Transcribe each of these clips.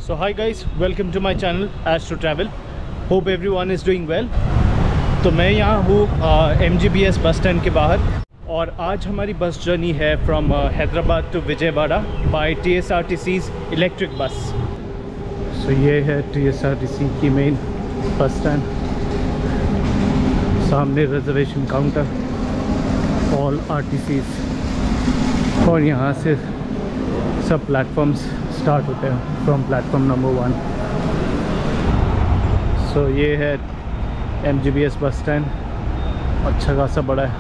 So hi guys, welcome to my channel Astro Travel. Hope everyone is doing well. तो मैं यहाँ हूँ MGBS bus stand के बाहर और आज हमारी बस जर्नी है from Hyderabad to Vijayawada by TSRTC's electric bus. So ये है TSRTC की मेन बस स्टैंड. सामने रिजर्वेशन काउंटर, ऑल RTCs और यहाँ से सब प्लेटफॉर्म्स स्टार्ट होते हैं फ्रॉम प्लेटफॉर्म नंबर 1. सो ये है MGBS बस स्टैंड. अच्छा खासा बड़ा है.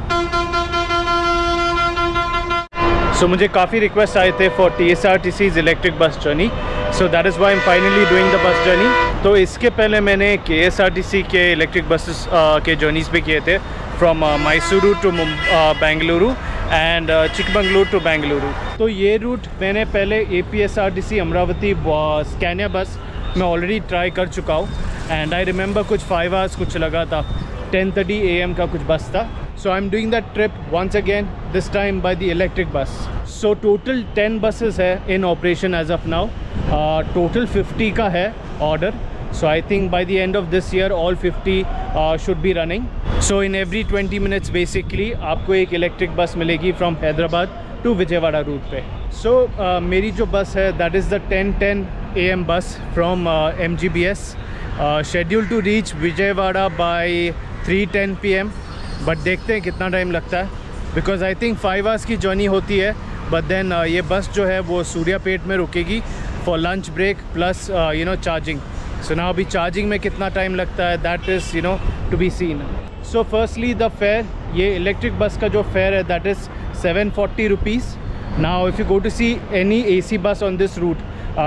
सो मुझे काफ़ी रिक्वेस्ट आए थे for TSRTC's electric bus journey. So that is why I am finally doing the bus journey. तो इसके पहले मैंने KSRTC के इलेक्ट्रिक बसेस के जर्नीज़ भी किए थे from Mysuru to Bengaluru and Chikmagaluru to Bengaluru. तो ये रूट मैंने पहले APSRTC अमरावती स्कैनिया बस मैं ऑलरेडी ट्राई कर चुका हूँ. एंड आई रिमेंबर कुछ 5 hours कुछ लगा था. 10:30 AM का कुछ बस था. So I am doing that trip once again, this time by the electric bus. So total 10 buses है in operation as of now. Total 50 का है order. So I think by the end of this year all 50 should be running. So in every 20 minutes basically आपको एक electric bus मिलेगी from Hyderabad to Vijayawada route पे. So मेरी जो बस है that is the 10:10 AM bus from MGBS, scheduled to reach Vijayawada by 3:10 PM. But देखते हैं कितना टाइम लगता है बिकॉज आई थिंक 5 hours की जर्नी होती है. बट देन ये बस जो है वो सूर्यापेट में रुकेगी for lunch break plus charging. So ना अभी चार्जिंग में कितना टाइम लगता है that is to be seen. So firstly the fare, ये इलेक्ट्रिक बस का जो फेयर है that is 740 rupees. Now if you go to see any AC bus on this route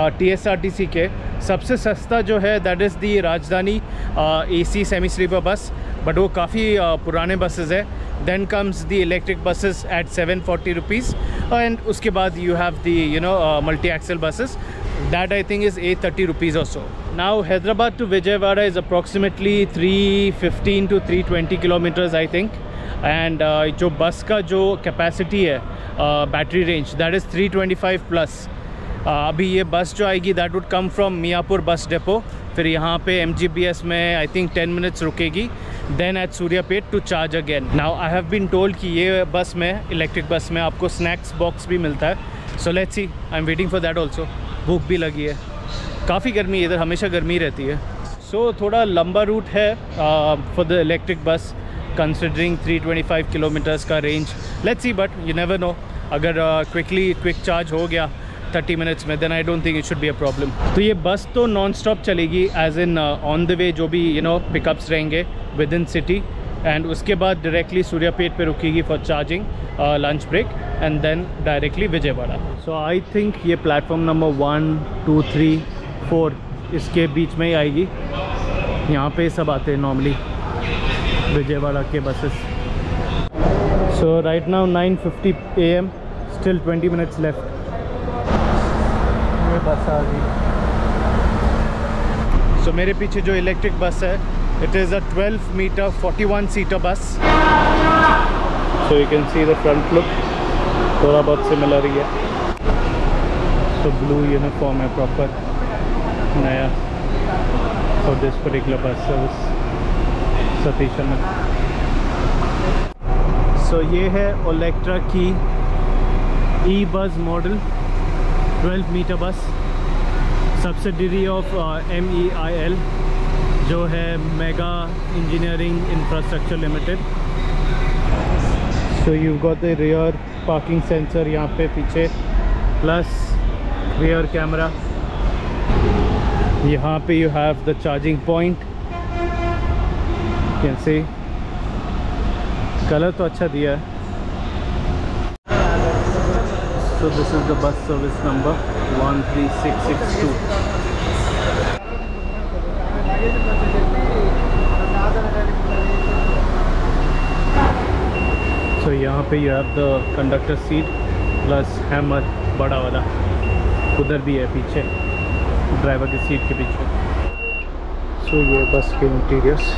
TSRTC के, सबसे सस्ता जो है that is the Rajdhani AC semi sleeper bus. But वो काफ़ी पुराने बसेस है. Then comes the electric buses at 740 rupees and उसके बाद you have the multi axle buses that I think is 830 rupees or so. Now Hyderabad to Vijayawada is approximately 315 to 320 kilometers I think. And जो बस का जो capacity है battery range that is 325 plus. अभी ये bus जो आएगी that would come from Miyapur bus depot. फिर यहाँ पे MGBS में आई थिंक 10 minutes रुकेगी. Then at Suryapet to charge again. Now I have been told कि ये बस में इलेक्ट्रिक बस में आपको स्नैक्स बॉक्स भी मिलता है. So let's see, I am waiting for that also. भूख भी लगी है. काफ़ी गर्मी इधर, हमेशा गर्मी रहती है. सो थोड़ा लंबा रूट है for the electric bus considering 325 kilometres का range. Let's see, but you never know. अगर क्विक चार्ज हो गया 30 minutes में then I don't think it should be a problem. तो ये बस तो नॉन स्टॉप चलेगी as in on the way जो भी पिकअप्स रहेंगे विद इन सिटी. एंड उसके बाद डायरेक्टली सूर्यापेट पे रुकेगी for charging, lunch break and then directly Vijayawada. So I think ये प्लेटफॉर्म नंबर 1, 2, 3, 4 इसके बीच में ही आएगी. यहाँ पे सब आते हैं नॉर्मली विजयवाड़ा के buses. So right now 9:50 AM, still 20 minutes left. ये बस आ गई. सो मेरे पीछे जो इलेक्ट्रिक बस है it is a 12-meter 41-seater bus. So you can see the front look, थोड़ा बहुत सिमिलर ही है. So blue uniform है प्रॉपर नया for this particular bus service Satish में. So ये है ओलेक्ट्रा की E-bus मॉडल 12-meter बस, सब्सिडरी ऑफ MEIL जो है mega engineering infrastructure limited. So you got the rear parking sensor यहाँ पे पीछे प्लस रियर कैमरा. यहाँ पे you have the charging point. Can see colour तो अच्छा दिया है. So this is the bus service number 13662. So यहाँ पे you have the conductor seat plus hammer बड़ा वाला उधर भी है पीछे ड्राइवर की सीट के पीछे. So ये बस के इंटीरियर्स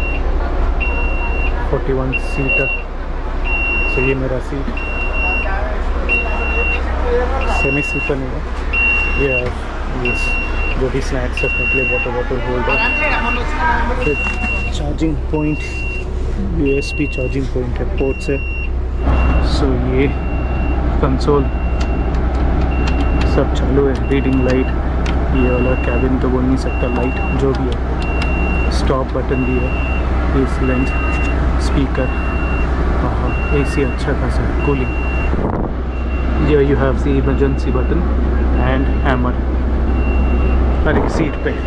41 सीटर. So ये मेरा सीट सेमी स्लीपर नहीं है. ये जो भी स्नैक्स रखने के लिए, वाटर बॉटल होल्डर, फिर charging point, USB charging point है पोर्ट से। सो ये कंसोल सब चालू है, रीडिंग लाइट, ये वाला कैबिन तो बोल नहीं सकता, लाइट जो भी है, स्टॉप बटन भी है, इस लेंस, स्पीकर, हाँ AC अच्छा खासा, cooling. Here you have the emergency button and hammer हर एक सीट पे।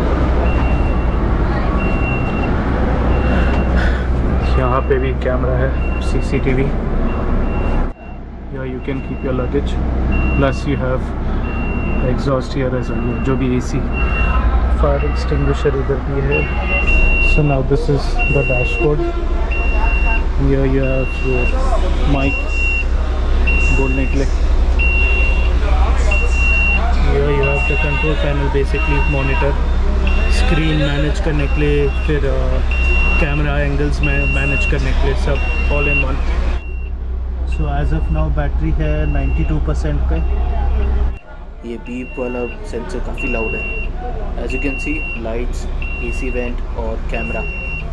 यहाँ पे भी कैमरा है, CCTV। Here you can keep your luggage, plus you have exhaust here as well, जो भी AC, fire extinguisher इधर भी है। So now this is the dashboard. Here you have your mic बोलने के लिए। Here you have the control panel, basically monitor, screen manage करने के लिए, फिर कैमरा एंगल्स में मैनेज करने के लिए, सब all in one। So as of now battery है 92% पे। ये बीप वाला सेंसर काफ़ी लाउड है। As you can see, lights, AC vent और कैमरा।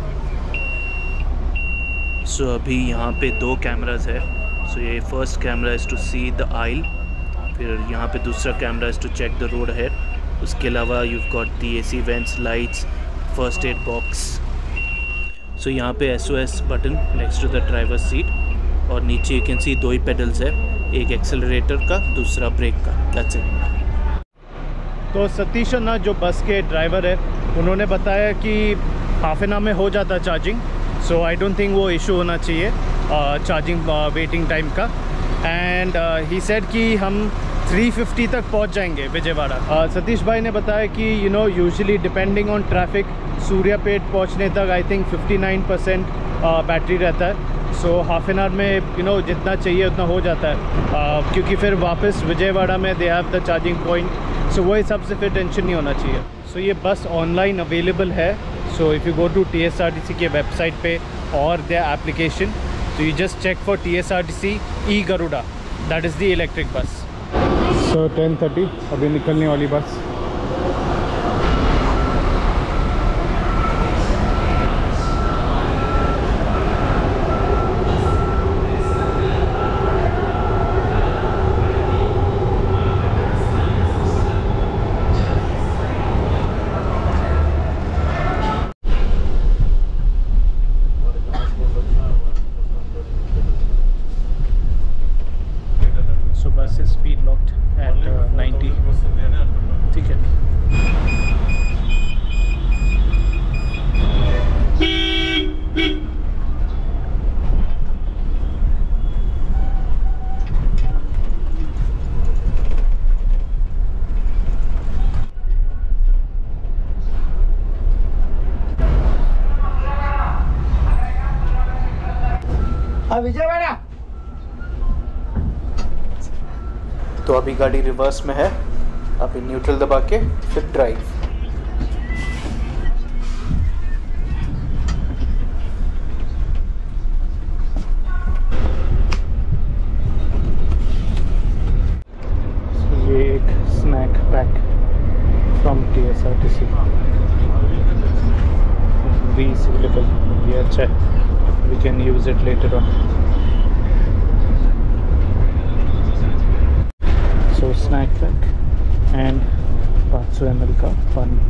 सो अभी यहाँ पे 2 कैमराज है। सो ये first camera is to see the aisle, फिर यहाँ पे दूसरा camera is to check the road head. उसके अलावा you got the AC vents, lights, first aid box. So यहाँ पे SOS button next to the driver seat, और नीचे यू कैन सी 2 ही पेडल्स है, एक एक्सेलरेटर का, दूसरा ब्रेक का। That's it. तो सतीश अन्ना जो बस के ड्राइवर है, उन्होंने बताया कि हाफ एन आवर में हो जाता charging. So I don't think वो इशू होना चाहिए चार्जिंग वेटिंग टाइम का। एंड ही सेड कि हम 350 तक पहुंच जाएंगे विजयवाड़ा। सतीश भाई ने बताया कि usually depending on traffic Suryapet पहुंचने तक आई थिंक 59% बैटरी रहता है। सो हाफ एन आवर में जितना चाहिए उतना हो जाता है, क्योंकि फिर वापस विजयवाड़ा में they have the charging point. So वो हिसाब से फिर टेंशन नहीं होना चाहिए। सो ये बस ऑनलाइन अवेलेबल है। So if you go to TSRTC के वेबसाइट पे और देयर एप्लीकेशन, तो you just check for TSRTC E-Garuda, that is the electric bus. So 10:30 अभी निकलने वाली बस। बस इज स्पीड लॉक्ड एट 90, ठीक है। विजयवाड़ा। तो अभी गाड़ी रिवर्स में है, अभी न्यूट्रल दबा के फिर ड्राइव। ये एक स्नैक पैक फ्रॉम TSRTC भी अवेलेबल, ये अच्छा है, we can use it later on. So snack pack and 500 ml का पानी।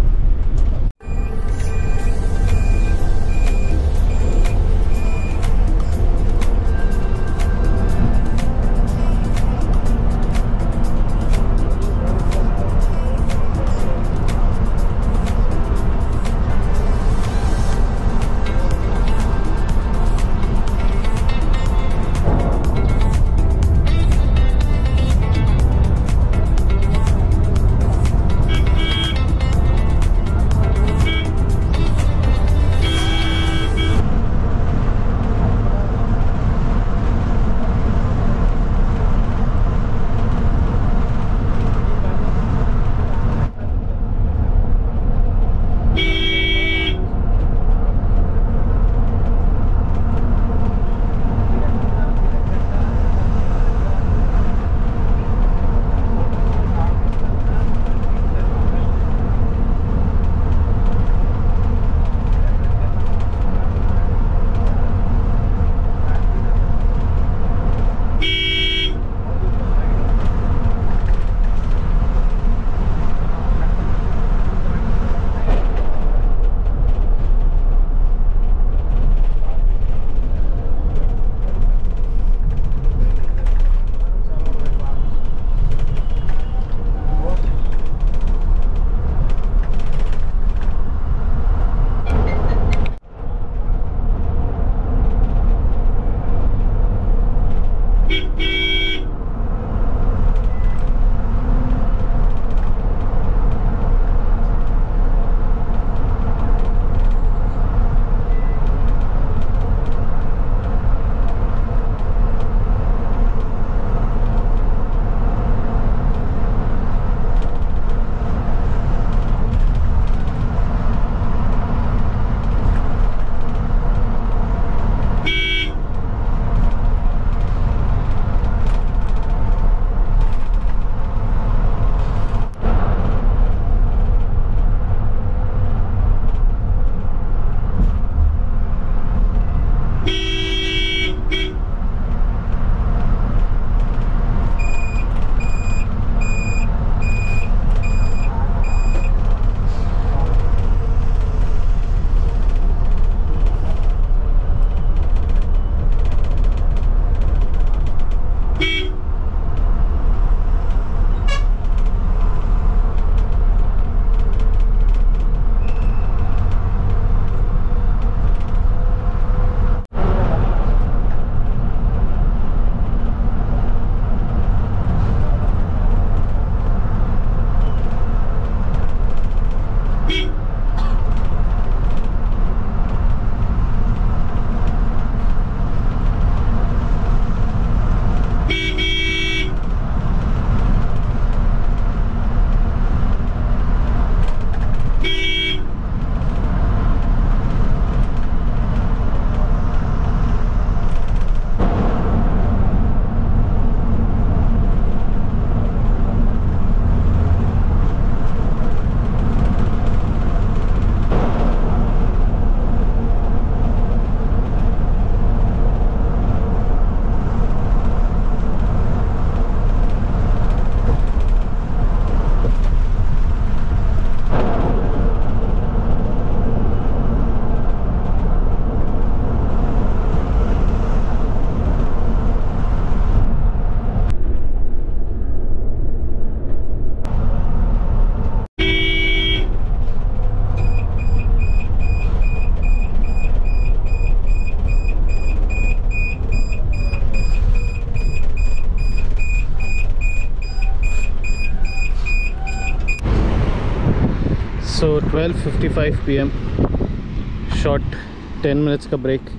सो 12:55 PM, शॉर्ट 10 मिनट्स का ब्रेक।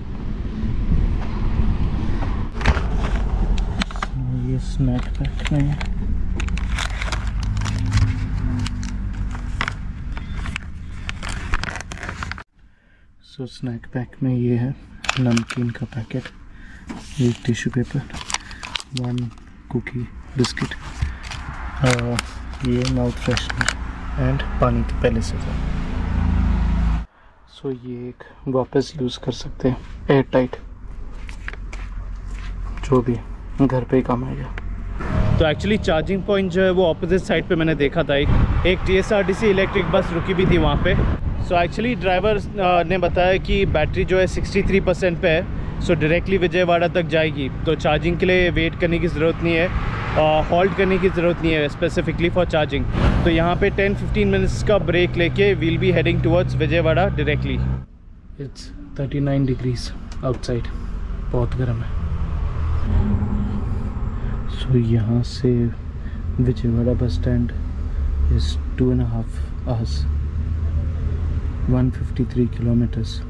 ये स्नैक पैक में स्नैक पैक में ये है नमकीन का पैकेट, एक टिश्यू पेपर, 1 कुकी बिस्किट, ये माउथ फ्रेशनर एंड पानी तो पहले से था। सो ये एक वापस यूज़ कर सकते हैं, एयर टाइट, जो भी घर पे ही काम आएगा। तो एक्चुअली चार्जिंग पॉइंट जो है वो ऑपोजिट साइड पे मैंने देखा था, एक TSRTC इलेक्ट्रिक बस रुकी भी थी वहाँ पे। सो एक्चुअली ड्राइवर ने बताया कि बैटरी जो है 63% पे है, सो डायरेक्टली विजयवाड़ा तक जाएगी, तो चार्जिंग के लिए वेट करने की ज़रूरत नहीं है, हॉल्ट करने की ज़रूरत नहीं है स्पेसिफिकली फॉर चार्जिंग। तो यहाँ पे 10-15 मिनट्स का ब्रेक लेके we'll be heading towards Vijayawada directly. It's 39 degrees outside, बहुत गर्म है। सो यहाँ से Vijayawada bus stand is 2.5 hours, 153 kilometers.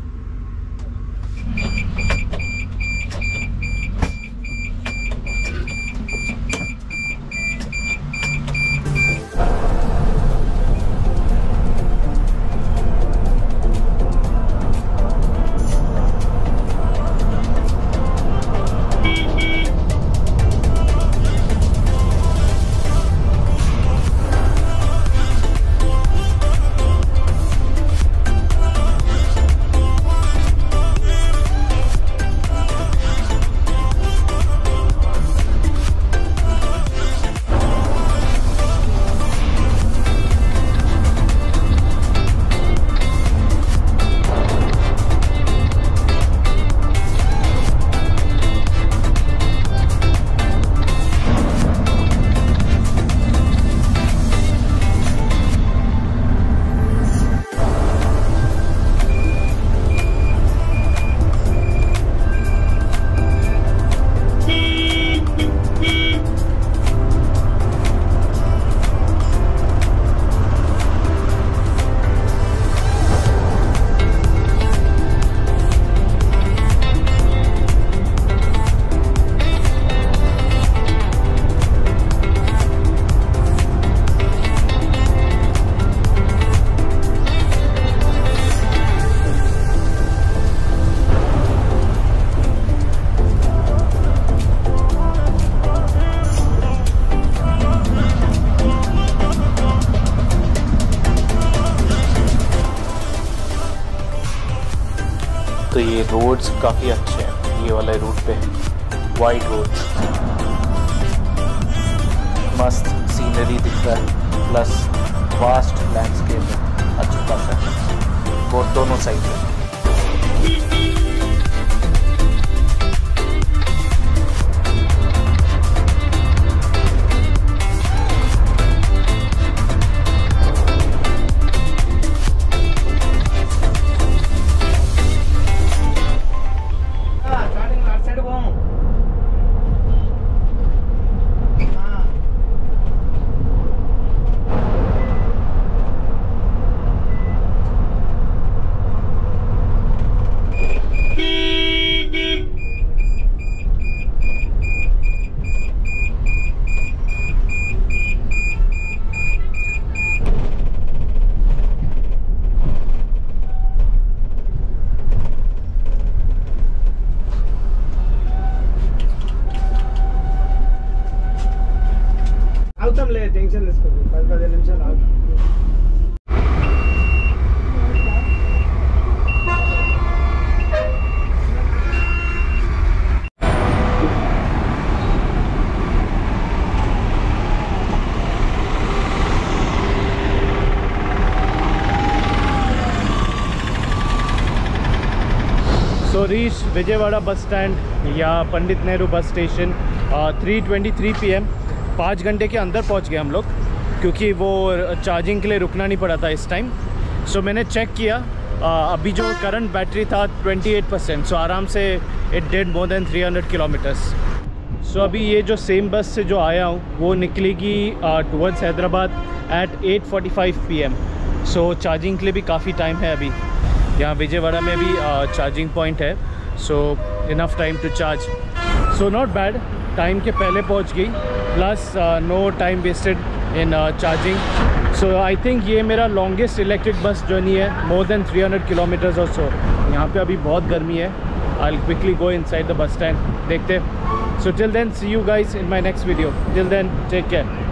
तो ये रोड्स काफ़ी अच्छे हैं, ये वाले रूट पे वाइड रोड्स, मस्त सीनरी दिख रहा है, प्लस वास्ट लैंडस्केप है, अच्छा खासा है वो दोनों साइड में। టెన్షన్ తీసుకోండి 10-15 నిమిషాలు ఆగుతాం. So reached Vijayawada bus stand या Pandit Nehru bus station 3:23 PM। 5 घंटे के अंदर पहुंच गए हम लोग, क्योंकि वो चार्जिंग के लिए रुकना नहीं पड़ा था इस टाइम। सो मैंने चेक किया, अभी जो करंट बैटरी था 28%, सो आराम से it did more than 300 kilometres. So अभी ये जो सेम बस से जो आया हूँ वो निकलेगी towards Hyderabad at 8:45 PM। So charging के लिए भी काफ़ी टाइम है अभी। यहाँ विजयवाड़ा में भी चार्जिंग पॉइंट है, so enough time to charge, so not bad. Time के पहले पहुँच गई, plus no time wasted in charging. So I think ये मेरा लॉन्गेस्ट इलेक्ट्रिक बस जर्नी है, मोर देन 300 किलोमीटर्स और सो। यहाँ पे अभी बहुत गर्मी है। I will quickly go inside the bus stand, देखते। So till then see you guys in my next video. Till then take care.